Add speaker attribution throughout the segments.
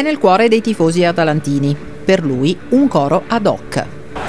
Speaker 1: È nel cuore dei tifosi atalantini. Per lui un coro ad hoc.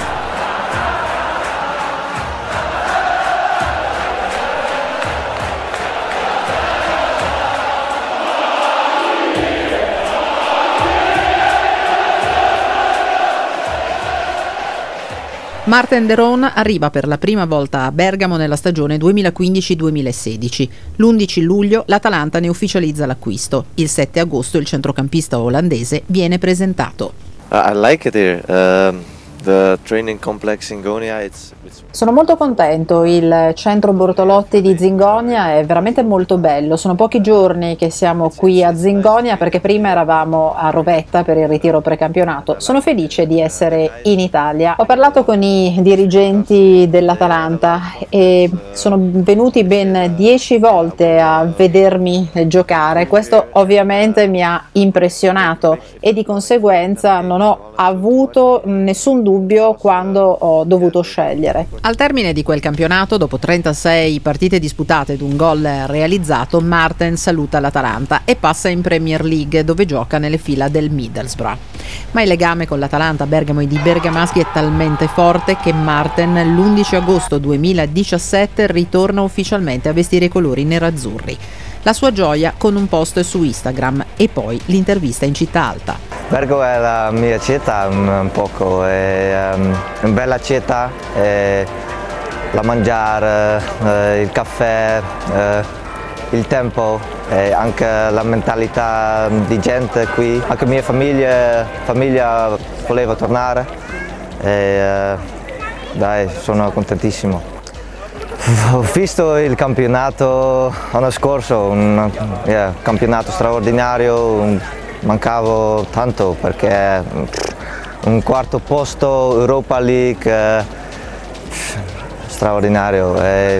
Speaker 1: Marten de Roon arriva per la prima volta a Bergamo nella stagione 2015-2016. L'11 luglio l'Atalanta ne ufficializza l'acquisto. Il 7 agosto il centrocampista olandese viene presentato.
Speaker 2: I like it here. The training complex in Zingonia,
Speaker 1: Sono molto contento, il centro Bortolotti di Zingonia è veramente molto bello. Sono pochi giorni che siamo qui a Zingonia perché prima eravamo a Rovetta per il ritiro precampionato. Sono felice di essere in Italia. Ho parlato con i dirigenti dell'Atalanta e sono venuti ben 10 volte a vedermi giocare. Questo ovviamente mi ha impressionato e di conseguenza non ho avuto nessun dubbio quando ho dovuto scegliere. Al termine di quel campionato, dopo 36 partite disputate ed un gol realizzato, Marten saluta l'Atalanta e passa in Premier League, dove gioca nelle fila del Middlesbrough. Ma il legame con l'Atalanta Bergamo e di Bergamaschi è talmente forte che Marten l'11 agosto 2017 ritorna ufficialmente a vestire i colori nerazzurri. La sua gioia con un post su Instagram e poi l'intervista in città alta.
Speaker 3: Bergamo è la mia città un poco, è una bella città, la mangiare, il caffè, il tempo, anche la mentalità di gente qui. Anche mia famiglia voleva tornare e dai, sono contentissimo. Ho visto il campionato l'anno scorso, un campionato straordinario, mancavo tanto perché un quarto posto Europa League straordinario e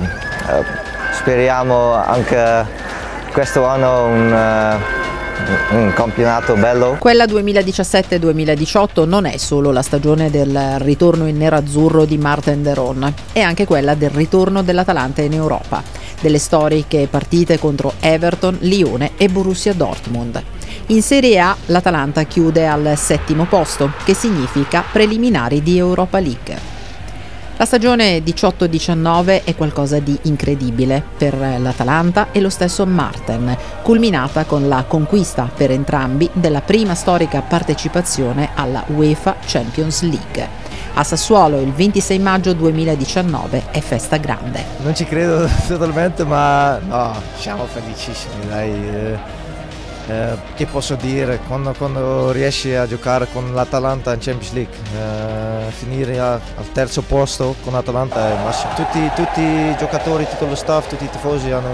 Speaker 3: speriamo anche questo anno un campionato bello.
Speaker 1: Quella 2017-2018 non è solo la stagione del ritorno in nerazzurro di Marten de Roon, è anche quella del ritorno dell'Atalanta in Europa, delle storiche partite contro Everton, Lione e Borussia Dortmund. In Serie A l'Atalanta chiude al 7° posto, che significa preliminari di Europa League. La stagione 18-19 è qualcosa di incredibile per l'Atalanta e lo stesso Marten, culminata con la conquista per entrambi della prima storica partecipazione alla UEFA Champions League. A Sassuolo il 26 maggio 2019 è festa grande.
Speaker 4: Non ci credo totalmente, ma no, siamo felicissimi, dai. Che posso dire, quando riesci a giocare con l'Atalanta in Champions League, finire al 3° posto con l'Atalanta è il massimo. Tutti i giocatori, tutto lo staff, tutti i tifosi hanno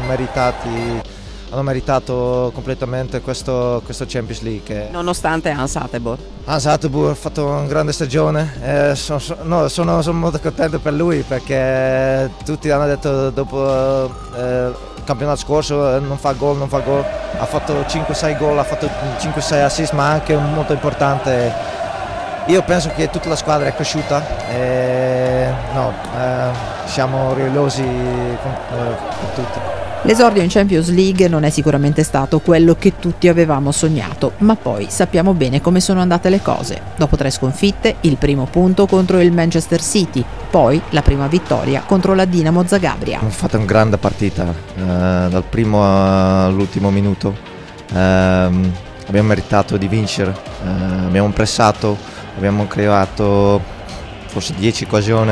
Speaker 4: meritato completamente questo Champions League.
Speaker 1: Nonostante Hans Hateboer.
Speaker 4: Hans Hateboer ha fatto una grande stagione, sono molto contento per lui perché tutti hanno detto dopo campionato scorso non fa gol, ha fatto 5-6 gol, ha fatto 5-6 assist, ma anche molto importante. Io penso che tutta la squadra è cresciuta e siamo orgogliosi con tutti.
Speaker 1: L'esordio in Champions League non è sicuramente stato quello che tutti avevamo sognato, ma poi sappiamo bene come sono andate le cose. Dopo 3 sconfitte, il primo punto contro il Manchester City, poi la prima vittoria contro la Dinamo Zagabria.
Speaker 4: Abbiamo fatto una grande partita, dal primo all'ultimo minuto. Abbiamo meritato di vincere, abbiamo pressato, abbiamo creato forse 10 occasioni.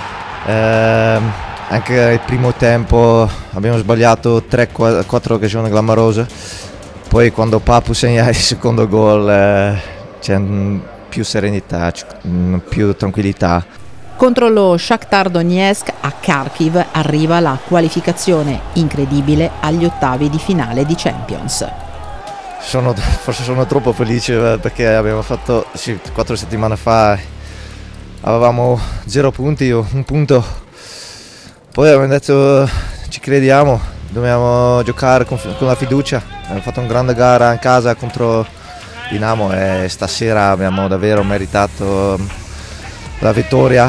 Speaker 4: Anche il primo tempo abbiamo sbagliato 3-4 occasioni clamorose, poi quando Papu segna il secondo gol c'è più serenità, più tranquillità.
Speaker 1: Contro lo Shakhtar Donetsk a Kharkiv arriva la qualificazione incredibile agli ottavi di finale di Champions.
Speaker 4: Forse sono troppo felice perché abbiamo fatto 4 settimane fa, avevamo 0 punti o 1 punto. Poi abbiamo detto ci crediamo, dobbiamo giocare con la fiducia. Abbiamo fatto una grande gara in casa contro Dinamo e stasera abbiamo davvero meritato la vittoria.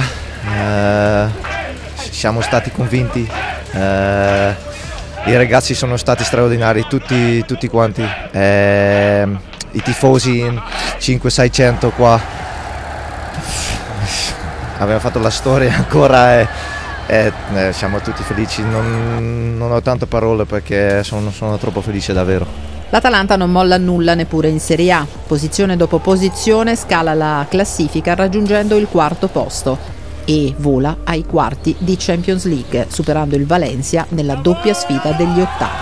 Speaker 4: Siamo stati convinti, i ragazzi sono stati straordinari, tutti quanti. i tifosi in 500-600 qua, abbiamo fatto la storia ancora e siamo tutti felici, non ho tante parole perché sono troppo felice davvero.
Speaker 1: L'Atalanta non molla nulla neppure in Serie A, posizione dopo posizione scala la classifica raggiungendo il 4° posto e vola ai quarti di Champions League, superando il Valencia nella doppia sfida degli ottavi.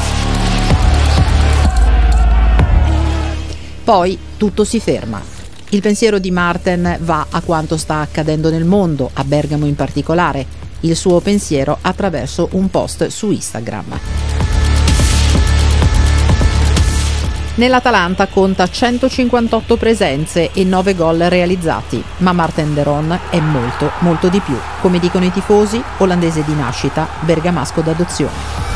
Speaker 1: Poi tutto si ferma. Il pensiero di Marten va a quanto sta accadendo nel mondo, a Bergamo in particolare. Il suo pensiero attraverso un post su Instagram. Nell'Atalanta conta 158 presenze e 9 gol realizzati, ma Marten de Roon è molto, molto di più. Come dicono i tifosi, olandese di nascita, bergamasco d'adozione.